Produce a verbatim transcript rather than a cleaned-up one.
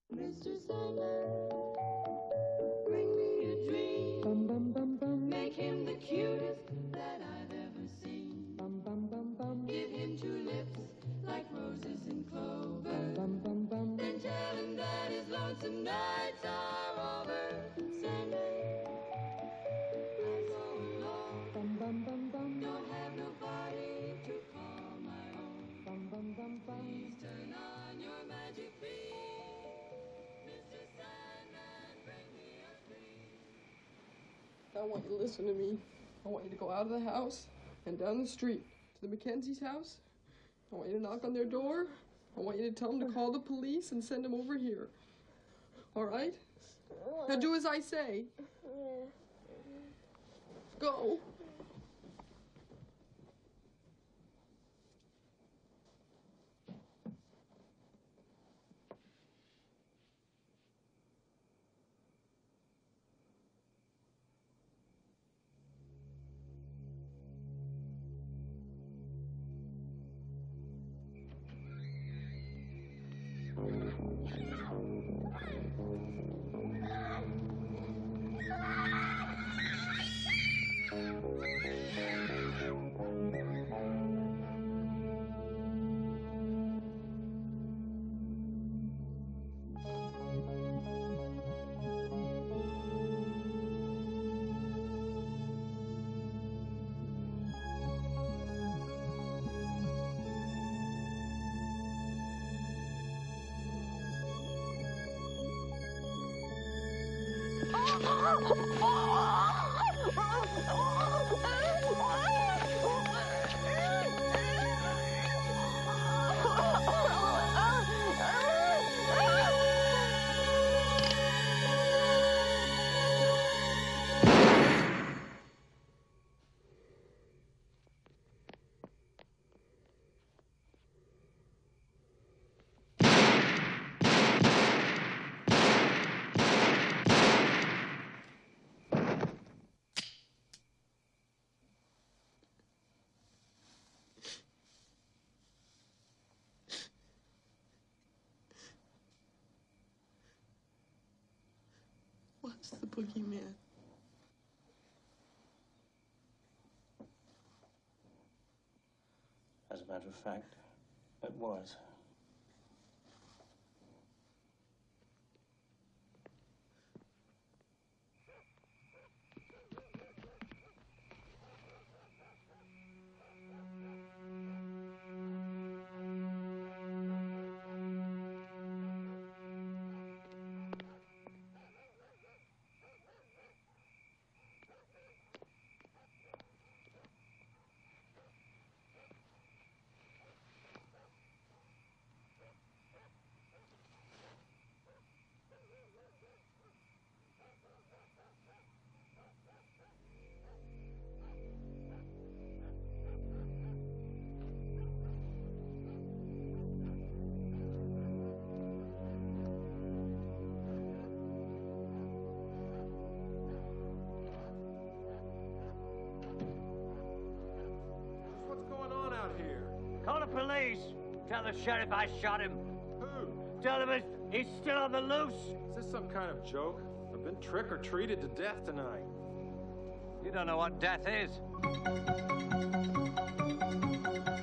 Mister Sandman, bring me a dream. Bum, bum, bum, bum. Make him the cutest that I've ever seen. Bum, bum, bum, bum. Give him two lips like roses and clover. Bum, bum, bum. Then tell him that his lonesome nights are over. Sandman, I'm so alone. Bum, bum, bum, bum. Don't have nobody to call my own. Bum, bum, bum, bum. Please turn on your magic beam. I want you to listen to me. I want you to go out of the house and down the street to the Mackenzie's house. I want you to knock on their door. I want you to tell them to call the police and send them over here. All right? Now do as I say. Go. What's the boogeyman? As a matter of fact, it was. Call the police. Tell the sheriff I shot him. Who? Tell him he's still on the loose. Is this some kind of joke? I've been trick-or-treated to death tonight. You don't know what death is.